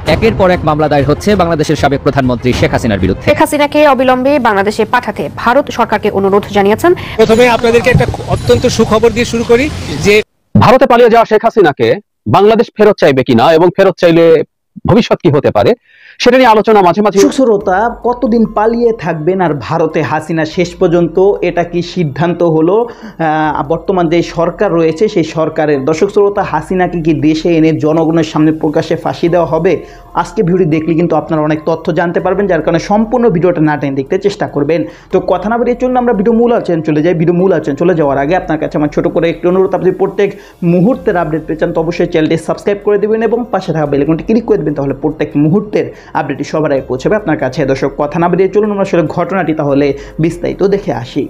একের পর এক মামলা দায়ের হচ্ছে বাংলাদেশের সাবেক প্রধানমন্ত্রী শেখ হাসিনার বিরুদ্ধে। শেখ হাসিনাকে অবিলম্বে বাংলাদেশে পাঠাতে ভারত সরকারকে অনুরোধ জানিয়েছেন। প্রথমে আপনাদেরকে একটা অত্যন্ত সুখবর দিয়ে শুরু করি যে ভারতে পালিয়ে যাওয়া শেখ হাসিনাকে বাংলাদেশ ফেরত চাইবে কিনা এবং ফেরত চাইলে ভবিষ্যৎ কি হতে পারে সেটা নিয়ে আলোচনা মাঝে মাঝে। সুশ্রোতা, কতদিন পালিয়ে থাকবেন আর ভারতে হাসিনা শেষ পর্যন্ত এটা কি সিদ্ধান্ত হলো? বর্তমান যে সরকার রয়েছে সেই সরকারের, দর্শক শ্রোতা, হাসিনাকে কি দেশে এনে জনগণের সামনে প্রকাশ্যে ফাঁসি দেওয়া হবে? আজকে ভিডিও দেখলে কিন্তু আপনারা অনেক তথ্য জানতে পারবেন, যার কারণে সম্পূর্ণ ভিডিওটা না টেনে দেখতে চেষ্টা করবেন। তো কথা না বেরিয়ে চলুন আমরা ভিডিও মূল আলোচনা চলে যাই। ভিডিও মূল আলোচনা চলে যাওয়ার আগে আপনার কাছে আমার ছোট করে একটি অনুরোধ, আপনি প্রত্যেক মুহূর্তের আপডেট পেয়ে চান তো অবশ্যই চ্যানেলটি সাবস্ক্রাইব করে দেবেন এবং পাশে থাকা বেল আইকনটি ক্লিক করে দেবেন, তাহলে প্রত্যেক মুহূর্তের আপডেটটি সবার আগে পৌঁছাবে আপনার কাছে। দর্শক, কথা না বেরিয়ে চলুন আমরা আসলে ঘটনাটি তাহলে বিস্তারিত দেখে আসি।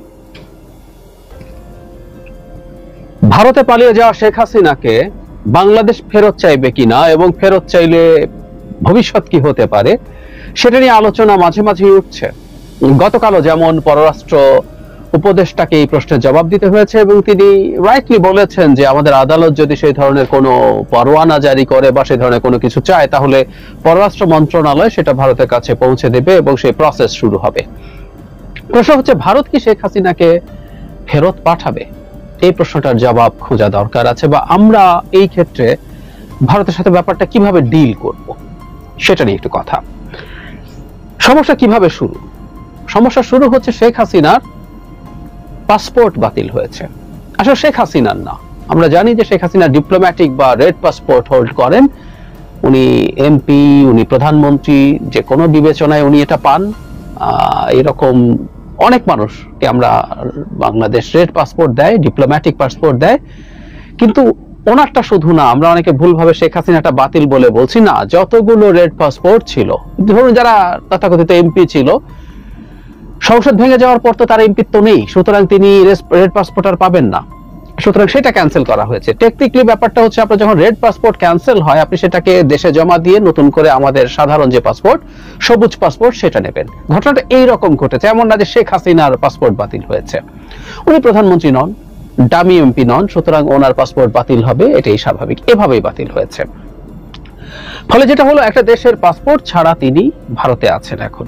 ভারতে পালিয়ে যাওয়া শেখ হাসিনাকে বাংলাদেশ ফেরত চাইবে কিনা এবং ফেরত চাইলে ভবিষ্যৎ কি হতে পারে সেটা নিয়ে আলোচনা মাঝে মাঝে উঠছে। গতকালও যেমন পররাষ্ট্র উপদেষ্টাকে এই প্রশ্নের জবাব দিতে হয়েছে এবং তিনি রাইটলি বলেছেন যে আমাদের আদালত যদি সেই ধরনের কোনো পরোয়ানা জারি করে বা সেই ধরনের কোনো কিছু চায় তাহলে পররাষ্ট্র মন্ত্রণালয় সেটা ভারতের কাছে পৌঁছে দেবে এবং সেই প্রসেস শুরু হবে। প্রশ্ন হচ্ছে, ভারত কি শেখ হাসিনাকে ফেরত পাঠাবে? এই প্রশ্নটার জবাব খোঁজা দরকার আছে, বা আমরা এই ক্ষেত্রে ভারতের সাথে ব্যাপারটা কিভাবে ডিল করব সেটা নিয়ে একটু কথা। সমস্যা কিভাবে শুরু? সমস্যা শুরু হচ্ছে শেখ হাসিনার পাসপোর্ট বাতিল হয়েছে। আসলে শেখ হাসিনার না, আমরা জানি যে শেখ হাসিনা ডিপ্লোম্যাটিক বা রেড পাসপোর্ট হোল্ড করেন। উনি এমপি, উনি প্রধানমন্ত্রী, যে কোনো বিবেচনায় উনি এটা পান। এরকম অনেক মানুষকে আমরা বাংলাদেশ রেড পাসপোর্ট দেয়, ডিপ্লোম্যাটিক পাসপোর্ট দেয়, কিন্তু ওনারটা শুধু না। আমরা অনেকে ভুলভাবে শেখ হাসিনাটা বাতিল বলে বলছি, না, যতগুলো রেড পাসপোর্ট ছিল, ধরুন যারা তথাকথিত এমপি ছিল, সংসদ ভেঙে যাওয়ার পর তো তার এমপিত্ব নেই, সুতরাং তিনি রেড পাসপোর্ট আর পাবেন না, সুতরাং সেটা ক্যান্সেল করা হয়েছে। টেকনিক্যালি ব্যাপারটা হচ্ছে, আপনার যখন রেড পাসপোর্ট ক্যান্সেল হয় আপনি সেটাকে দেশে জমা দিয়ে নতুন করে আমাদের সাধারণ যে পাসপোর্ট, সবুজ পাসপোর্ট, সেটা নেবেন। ঘটনাটা এইরকম ঘটেছে, এমন না যে শেখ হাসিনার পাসপোর্ট বাতিল হয়েছে। উনি প্রধানমন্ত্রী নন, ডামি এমপি নন, সুতরাং ওনার পাসপোর্ট বাতিল হবে, এটাই স্বাভাবিক। এভাবেই বাতিল হয়েছে। ফলে যেটা হলো, একটা দেশের পাসপোর্ট ছাড়া তিনি ভারতে আছেন। এখন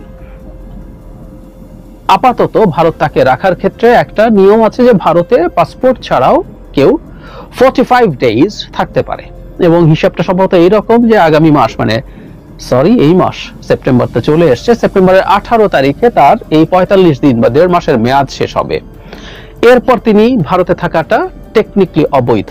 আপাতত ভারত তাকে রাখার ক্ষেত্রে একটা নিয়ম আছে যে ভারতে পাসপোর্ট ছাড়াও কেউ 45 ডেজ থাকতে পারে, এবং হিসাবটা সম্ভবত এইরকম যে আগামী মাস, এই মাস সেপ্টেম্বর তো চলে এসছে, সেপ্টেম্বরের 18 তারিখে তার এই 45 দিন বা 1.5 মাসের মেয়াদ শেষ হবে। এরপর তিনি ভারতে থাকাটা টেকনিক্যালি অবৈধ,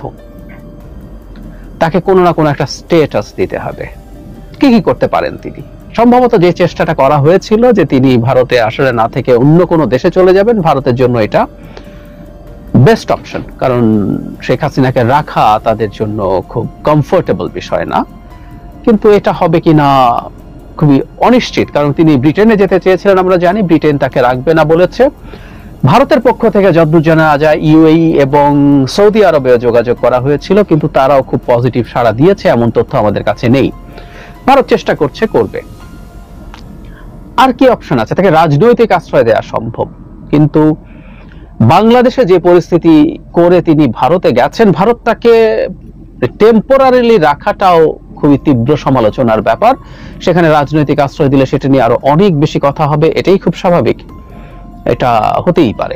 তাকে কোনো না কোনো একটা স্ট্যাটাস দিতে হবে। কি কি করতে পারেন তিনি? সম্ভবত যে চেষ্টাটা করা হয়েছিল যে তিনি ভারতে আসলে না থেকে অন্য কোনো দেশে চলে যাবেন, ভারতের জন্য এটা বেস্ট অপশন, কারণ শেখ হাসিনাকে রাখা তাদের জন্য খুব কমফোর্টেবল বিষয় না। কিন্তু এটা হবে কিনা খুবই অনিশ্চিত, কারণ তিনি ব্রিটেনে যেতে চেয়েছিলেন, আমরা জানি ব্রিটেন তাকে রাখবে না বলেছে। ভারতের পক্ষ থেকে যতদূর জানা যায় ইউএই এবং সৌদি আরবেও যোগাযোগ করা হয়েছিল, কিন্তু তারাও খুব পজিটিভ সাড়া দিয়েছে, এমন তথ্য আমাদের কাছে নেই। ভারত চেষ্টা করবে। আর কি অপশন আছে? তাকে রাজনৈতিক আশ্রয় দেওয়া সম্ভব, কিন্তু বাংলাদেশে যে পরিস্থিতি করে তিনি ভারতে গেছেন, ভারত তাকে টেম্পোরারিলি রাখাটাও খুবই তীব্র সমালোচনার ব্যাপার। সেখানে রাজনৈতিক আশ্রয় দিলে সেটা নিয়ে আরো অনেক বেশি কথা হবে, এটাই খুব স্বাভাবিক। এটা হতেই পারে।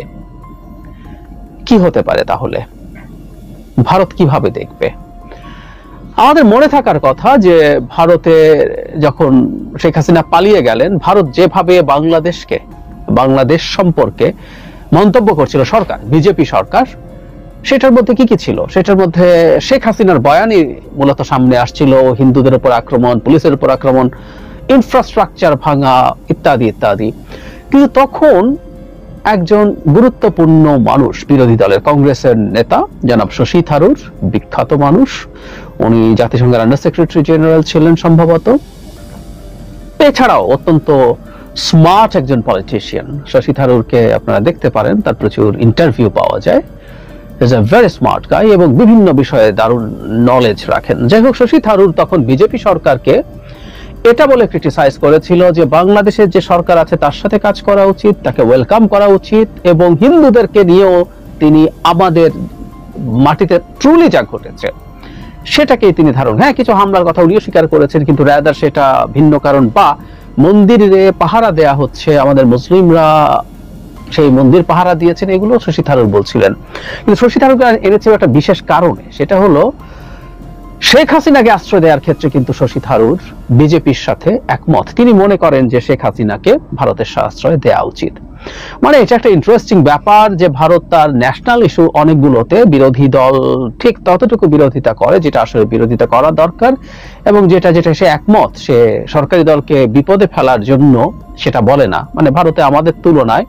কি হতে পারে তাহলে? ভারত কিভাবে দেখবে? আমাদের মনে থাকার কথা যে ভারতে যখন শেখ হাসিনা পালিয়ে গেলেন, ভারত যেভাবে বাংলাদেশ সম্পর্কে মন্তব্য করছিল সরকার, বিজেপি সরকার, সেটার মধ্যে কি কি ছিল? সেটার মধ্যে শেখ হাসিনার বয়ানই মূলত সামনে আসছিল। হিন্দুদের উপর আক্রমণ, পুলিশের উপর আক্রমণ, ইনফ্রাস্ট্রাকচার ভাঙা, ইত্যাদি ইত্যাদি। কিন্তু তখন একজন গুরুত্বপূর্ণ মানুষ, বিরোধী দলের কংগ্রেসের নেতা জনাব শশী থারুর, বিখ্যাত মানুষ, উনি জাতিসংঘের আন্ডার সেক্রেটারি জেনারেল ছিলেন সম্ভবত, এছাড়াও অত্যন্ত স্মার্ট একজন পলিটিশিয়ান। শশী থারুরকে আপনারা দেখতে পারেন, তার প্রচুর ইন্টারভিউ পাওয়া যায়। Is a very smart guy এবং বিভিন্ন বিষয়ে দারুণ নলেজ রাখেন। যাই হোক, শশী থারুর তখন বিজেপি সরকারকে এটা বলে ক্রিটিসাইজ করেছিল যে বাংলাদেশের যে সরকার আছে তার সাথে কাজ করা উচিত, তাকে ওয়েলকাম করা উচিত, এবং হিন্দুদেরকে নিয়েও তিনি আমাদের মাটিতে ট্রুলি যা ঘটেছে সেটাকেই তিনি ধারণ, হ্যাঁ কিছু হামলার কথা উনিও স্বীকার করেছেন, কিন্তু রাদার সেটা ভিন্ন কারণ, বা মন্দিরে পাহারা দেয়া হচ্ছে, আমাদের মুসলিমরা সেই মন্দির পাহারা দিয়েছেন, এগুলো শশী থারুর বলছিলেন। কিন্তু শশী থারুর এনেছে একটা বিশেষ কারণে, সেটা হলো শেখ হাসিনাকে আশ্রয় দেওয়ার ক্ষেত্রে কিন্তু শশী থারুর বিজেপির সাথে একমত। তিনি মনে করেন যে শেখ হাসিনাকে ভারতের আশ্রয় দেওয়া উচিত। মানে এটা একটা ইন্টারেস্টিং ব্যাপার যে ভারত তার ন্যাশনাল ইস্যু অনেকগুলোতে বিরোধী দল ঠিক ততটুকু বিরোধিতা করে যেটা আসলে বিরোধিতা করা দরকার, এবং যেটা সে একমত, সে সরকারি দলকে বিপদে ফেলার জন্য সেটা বলে না। মানে ভারতে আমাদের তুলনায়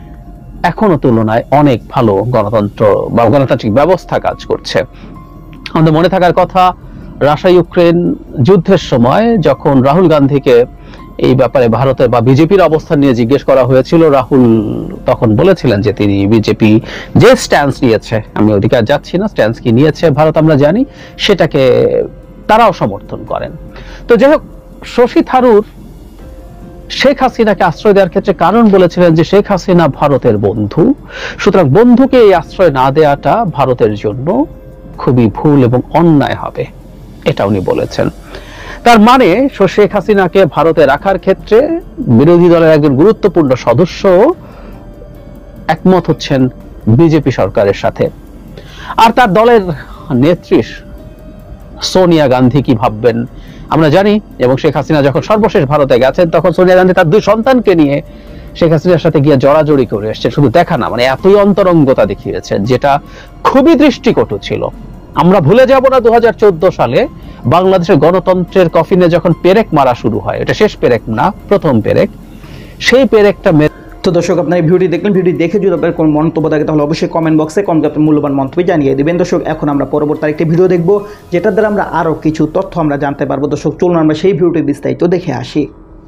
অনেক ভালো গণতন্ত্র বা গণতান্ত্রিক ব্যবস্থা কাজ করছে। আমাদের মনে থাকার কথা, রাশিয়া ইউক্রেন যুদ্ধের সময় যখন রাহুল গান্ধীকে এই ব্যাপারে ভারতের বা বিজেপির অবস্থান নিয়ে জিজ্ঞেস করা হয়েছিল, রাহুল তখন বলেছিলেন যে তিনি বিজেপি যে স্ট্যান্স নিয়েছে, আমি অধিকার যাচ্ছি না, স্ট্যান্স কি নিয়েছে ভারত আমরা জানি, সেটাকে তারাও সমর্থন করেন। তো যাই হোক, শশী থারুর শেখ হাসিনাকে আশ্রয় দেওয়ার ক্ষেত্রে কারণ বলেছিলেন যে শেখ হাসিনা ভারতের বন্ধু, সুতরাং বন্ধুকে এই আশ্রয় না দেওয়াটা ভারতের জন্য খুবই ভুল এবং অন্যায় হবে, এটা উনি বলেছেন। তার মানে শেখ হাসিনাকে ভারতে রাখার ক্ষেত্রে বিরোধী দলের একজন গুরুত্বপূর্ণ সদস্য একমত হচ্ছেন বিজেপি সরকারের সাথে। আর তার দলের নেত্রী সোনিয়া গান্ধী কি ভাববেন আমরা জানি, এবং শেখ হাসিনা যখন সর্বশেষ ভারতে গেছেন তখন সোনিয়া গান্ধী তার 2 সন্তানকে নিয়ে শেখ হাসিনার সাথে গিয়ে জড়াজড়ি করে এসছে, শুধু দেখা না, মানে এতই অন্তরঙ্গতা দেখিয়েছেন যেটা খুবই দৃষ্টিকটু ছিল। আমরা ভুলে যাব না 2014 সালে বাংলাদেশের গণতন্ত্রের কফিনে যখন পেরেক মারা শুরু হয়, এটা শেষ পেরেক না, প্রথম পেরেক, সেই পেরেকটা। তো দর্শক, আপনার এই ভিডিওটি দেখলেন, ভিডিও দেখে যদি আপনার কোনো মন্তব্য থাকে তাহলে অবশ্যই কমেন্ট বক্সে আপনার মূল্যবান মন্তব্য জানিয়ে দেবেন। দর্শক, এখন আমরা পরবর্তী আরেকটি ভিডিও দেখব, যেটার দ্বারা আমরা আরও কিছু তথ্য আমরা জানতে পারবো। দর্শক চলুন আমরা সেই ভিডিওটি বিস্তারিত দেখে আসি।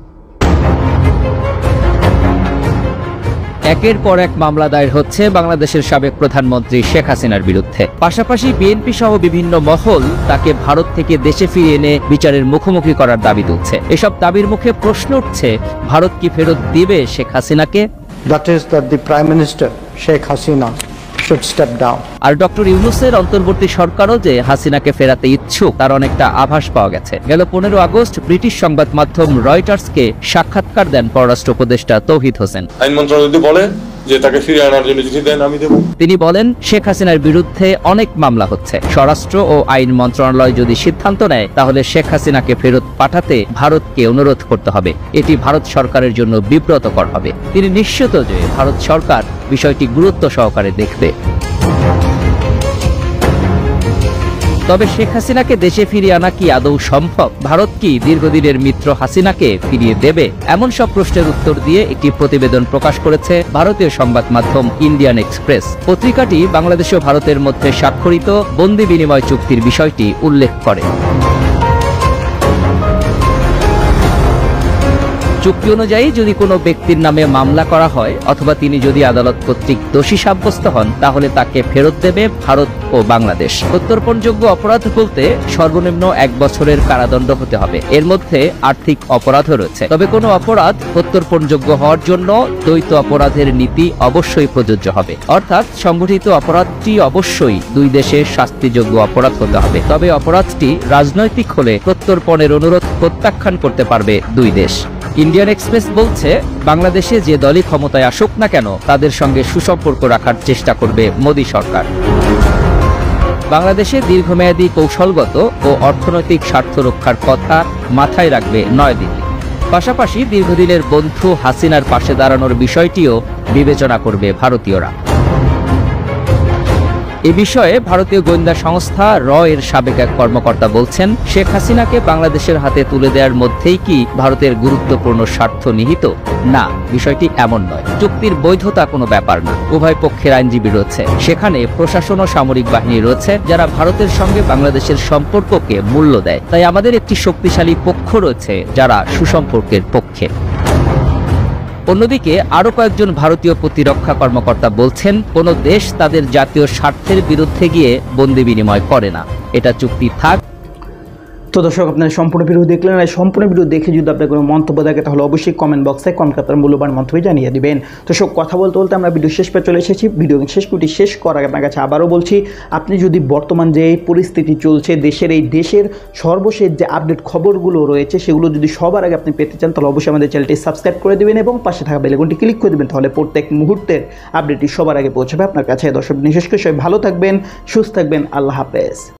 একের পর এক মামলা দায়ের হচ্ছে বাংলাদেশের সাবেক প্রধানমন্ত্রী শেখ হাসিনার বিরুদ্ধে। পাশাপাশি বিএনপি সহ বিভিন্ন মহল তাকে ভারত থেকে দেশে ফিরিয়ে এনে বিচারের মুখোমুখি করার দাবি তুলছে। এসব দাবির মুখে প্রশ্ন উঠছে, ভারত কি ফেরত দিবে শেখ হাসিনাকে? That is that the Prime Minister Sheikh Hasina should step down. আর ডক্টর ইউনূসের অন্তর্বর্তী সরকারও যে হাসিনাকে ফেরাতে ইচ্ছুক তার অনেকটা আভাস পাওয়া গেছে। গেল 15 আগস্ট ব্রিটিশ সংবাদ মাধ্যম রয়টার্সকে সাক্ষাৎকার দেন পররাষ্ট্র উপদেষ্টা তৌহিদ হোসেন। আইন মন্ত্রণালয় যদি বলে যে তাকে ফিরিয়ে আনার জন্য চিঠি দেন, আমি দেব। তিনি বলেন, শেখ হাসিনার বিরুদ্ধে অনেক মামলা হচ্ছে, স্বরাষ্ট্র ও আইন মন্ত্রণালয় যদি সিদ্ধান্ত নেয় তাহলে শেখ হাসিনাকে ফেরত পাঠাতে ভারতকে অনুরোধ করতে হবে। এটি ভারত সরকারের জন্য বিব্রতকর হবে। তিনি নিশ্চিত যে ভারত সরকার বিষয়টি গুরুত্ব সহকারে দেখবে। তবে শেখ হাসিনাকে দেশে ফিরিয়ে আনা কি আদৌ সম্ভব? ভারত কি দীর্ঘদিনের মিত্র হাসিনাকে ফিরিয়ে দেবে? এমন সব প্রশ্নের উত্তর দিয়ে একটি প্রতিবেদন প্রকাশ করেছে ভারতীয় সংবাদ মাধ্যম ইন্ডিয়ান এক্সপ্রেস। পত্রিকাটি বাংলাদেশ ও ভারতের মধ্যে স্বাক্ষরিত বন্দি বিনিময় চুক্তির বিষয়টি উল্লেখ করে। চুক্তি অনুযায়ী যদি কোনো ব্যক্তির নামে মামলা করা হয় অথবা তিনি যদি আদালত কর্তৃক দোষী সাব্যস্ত হন তাহলে তাকে ফেরত দেবে ভারত ও বাংলাদেশ। প্রত্যর্পণযোগ্য অপরাধ বলতে সর্বনিম্ন 1 বছরের কারাদণ্ড হতে হবে। এর মধ্যে আর্থিক অপরাধও রয়েছে। তবে কোনো অপরাধ প্রত্যর্পণযোগ্য হওয়ার জন্য দ্বৈত অপরাধের নীতি অবশ্যই প্রযোজ্য হবে, অর্থাৎ সংগঠিত অপরাধটি অবশ্যই 2 দেশের শাস্তিযোগ্য অপরাধ হতে হবে। তবে অপরাধটি রাজনৈতিক হলে প্রত্যর্পণের অনুরোধ প্রত্যাখ্যান করতে পারবে 2 দেশ। ইন্ডিয়ান এক্সপ্রেস বলছে, বাংলাদেশে যে দলই ক্ষমতায় আসুক না কেন তাদের সঙ্গে সুসম্পর্ক রাখার চেষ্টা করবে মোদী সরকার। বাংলাদেশে দীর্ঘমেয়াদী কৌশলগত ও অর্থনৈতিক স্বার্থ রক্ষার কথা মাথায় রাখবে নয়াদিল্লি। পাশাপাশি দীর্ঘদিনের বন্ধু হাসিনার পাশে দাঁড়ানোর বিষয়টিও বিবেচনা করবে ভারতীয়রা। এ বিষয়ে ভারতীয় গোয়েন্দা সংস্থা র এর সাবেক এক কর্মকর্তা বলছেন, শেখ হাসিনাকে বাংলাদেশের হাতে তুলে দেওয়ার মধ্যেই কি ভারতের গুরুত্বপূর্ণ স্বার্থ নিহিত? না, বিষয়টি এমন নয়। চুক্তির বৈধতা কোনো ব্যাপার না। উভয় পক্ষের আইনজীবী রয়েছে, সেখানে প্রশাসন ও সামরিক বাহিনী রয়েছে যারা ভারতের সঙ্গে বাংলাদেশের সম্পর্ককে মূল্য দেয়। তাই আমাদের একটি শক্তিশালী পক্ষ রয়েছে যারা সুসম্পর্কের পক্ষে। অন্যদিকে আরো কয়েকজন ভারতীয় প্রতিরক্ষা কর্মকর্তা বলছেন, কোন দেশ তাদের জাতীয় স্বার্থের বিরুদ্ধে গিয়ে বন্দি বিনিময় করে না। এটা চুক্তি থাক তো দর্শক, আপনারা সম্পূর্ণ ভিডিও দেখলেন, আর সম্পূর্ণ ভিডিও দেখে যদি আপনার কোনো মন্তব্য থাকে তাহলে অবশ্যই কমেন্ট বক্সে আপনার মূল্যবান মন্তব্য জানিয়ে দিবেন। তো সব কথা বলতে বলতে আমরা ভিডিও শেষ পে চলে এসেছি। ভিডিও শেষ করার আগে আপনার কাছে আবারও বলছি, আপনি যদি বর্তমান যে পরিস্থিতি চলছে দেশের সর্বশেষ যে আপডেট খবরগুলো রয়েছে সেগুলো যদি সবার আগে আপনি পেতে চান তাহলে অবশ্যই আমাদের চ্যানেলটি সাবস্ক্রাইব করে দেবেন এবং পাশে থাকা বেল আইকনটি ক্লিক করে দেবেন, তাহলে প্রত্যেক মুহূর্তের আপডেটটি সবার আগে পৌঁছাবে আপনার কাছে। দর্শক, বিশেষ করে সবাই ভালো থাকবেন, সুস্থ থাকবেন, আল্লাহ হাফেজ।